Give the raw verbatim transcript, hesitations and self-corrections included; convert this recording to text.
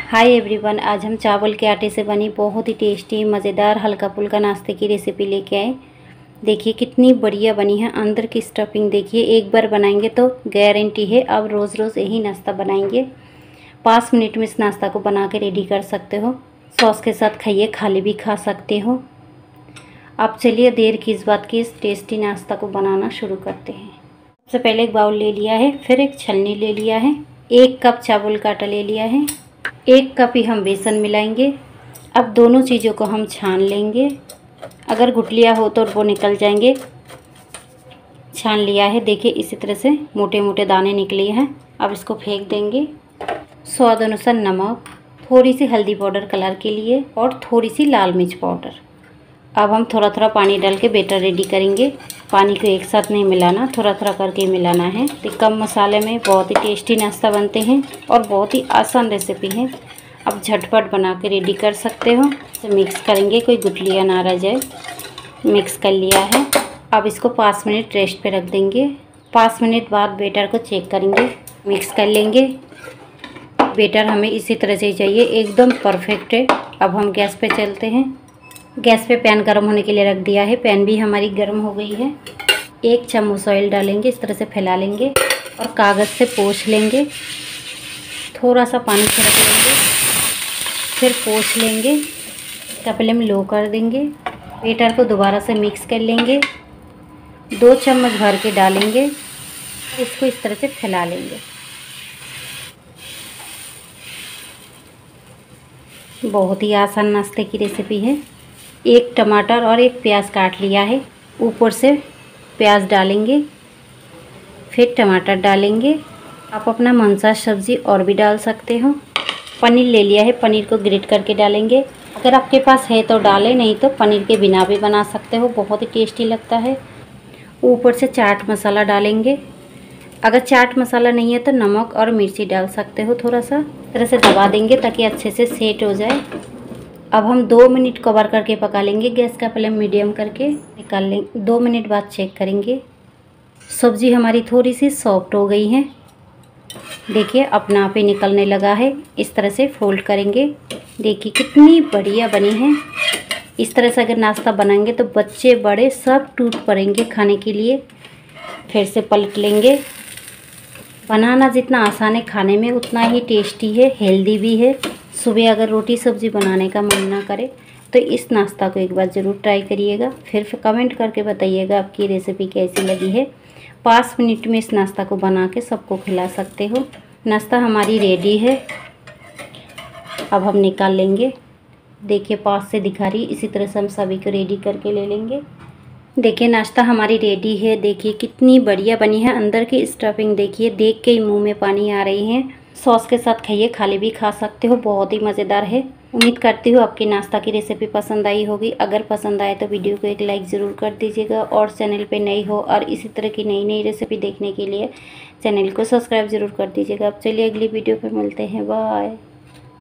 Hi everyone, आज हम चावल के आटे से बनी बहुत ही टेस्टी मज़ेदार हल्का फुल्का नाश्ते की रेसिपी लेके आए। देखिए कितनी बढ़िया बनी है। अंदर की स्टफिंग देखिए, एक बार बनाएंगे तो गारंटी है अब रोज़ रोज़ यही नाश्ता बनाएंगे। पाँच मिनट में इस नाश्ता को बना के रेडी कर सकते हो। सॉस के साथ खाइए, खाली भी खा सकते हो। अब चलिए देर की इस बात की, इस टेस्टी नाश्ता को बनाना शुरू करते हैं। सबसे पहले एक बाउल ले लिया है, फिर एक छलनी ले लिया है, एक कप चावल का आटा ले लिया है, एक कप ही हम बेसन मिलाएंगे। अब दोनों चीज़ों को हम छान लेंगे। अगर गुठलियाँ हो तो वो निकल जाएंगे। छान लिया है, देखिए इसी तरह से मोटे मोटे दाने निकले हैं। अब इसको फेंक देंगे। स्वाद अनुसार नमक, थोड़ी सी हल्दी पाउडर कलर के लिए और थोड़ी सी लाल मिर्च पाउडर। अब हम थोड़ा थोड़ा पानी डाल के बैटर रेडी करेंगे। पानी को एक साथ नहीं मिलाना, थोड़ा थोड़ा करके मिलाना है। तो कम मसाले में बहुत ही टेस्टी नाश्ता बनते हैं और बहुत ही आसान रेसिपी है। अब झटपट बना के रेडी कर सकते हो। तो मिक्स करेंगे, कोई गुठलियाँ ना रह जाए। मिक्स कर लिया है। अब इसको पाँच मिनट रेस्ट पे रख देंगे। पाँच मिनट बाद बैटर को चेक करेंगे, मिक्स कर लेंगे। बैटर हमें इसी तरह से ही चाहिए, एकदम परफेक्ट है। अब हम गैस पे चलते हैं। गैस पे पैन गर्म होने के लिए रख दिया है। पैन भी हमारी गर्म हो गई है। एक चम्मच ऑयल डालेंगे, इस तरह से फैला लेंगे और कागज़ से पोंछ लेंगे। थोड़ा सा पानी छिड़क लेंगे, फिर पोंछ लेंगे। फ्लेम लो कर देंगे। बैटर को दोबारा से मिक्स कर लेंगे। दो चम्मच भर के डालेंगे, इसको इस तरह से फैला लेंगे। बहुत ही आसान नाश्ते की रेसिपी है। एक टमाटर और एक प्याज काट लिया है, ऊपर से प्याज डालेंगे, फिर टमाटर डालेंगे। आप अपना मनसा सब्ज़ी और भी डाल सकते हो। पनीर ले लिया है, पनीर को ग्रेट करके डालेंगे। अगर आपके पास है तो डालें, नहीं तो पनीर के बिना भी बना सकते हो, बहुत ही टेस्टी लगता है। ऊपर से चाट मसाला डालेंगे। अगर चाट मसाला नहीं है तो नमक और मिर्ची डाल सकते हो थोड़ा सा। इस तरह से दबा देंगे ताकि अच्छे से सेट हो जाए। अब हम दो मिनट कवर करके पका लेंगे, गैस का फ्लेम मीडियम करके निकाल लेंगे। दो मिनट बाद चेक करेंगे। सब्ज़ी हमारी थोड़ी सी सॉफ्ट हो गई है। देखिए अपना आप ही निकलने लगा है। इस तरह से फोल्ड करेंगे। देखिए कितनी बढ़िया बनी है। इस तरह से अगर नाश्ता बनाएंगे तो बच्चे बड़े सब टूट पड़ेंगे खाने के लिए। फिर से पलट लेंगे। बनाना जितना आसान है खाने में उतना ही टेस्टी है, हेल्दी भी है। सुबह अगर रोटी सब्ज़ी बनाने का मन ना करे तो इस नाश्ता को एक बार ज़रूर ट्राई करिएगा। फिर फिर कमेंट करके बताइएगा आपकी रेसिपी कैसी लगी है। पाँच मिनट में इस नाश्ता को बना के सबको खिला सकते हो। नाश्ता हमारी रेडी है। अब हम निकाल लेंगे। देखिए पास से दिखा रही, इसी तरह से हम सभी को रेडी करके ले लेंगे। देखिए नाश्ता हमारी रेडी है। देखिए कितनी बढ़िया बनी है। अंदर की स्टफिंग देखिए, देख के ही मुँह में पानी आ रही है। सॉस के साथ खाइए, खाली भी खा सकते हो, बहुत ही मज़ेदार है। उम्मीद करती हूँ आपकी नाश्ता की रेसिपी पसंद आई होगी। अगर पसंद आए तो वीडियो को एक लाइक ज़रूर कर दीजिएगा और चैनल पे नई हो और इसी तरह की नई नई रेसिपी देखने के लिए चैनल को सब्सक्राइब ज़रूर कर दीजिएगा। अब चलिए अगली वीडियो पे मिलते हैं। बाय।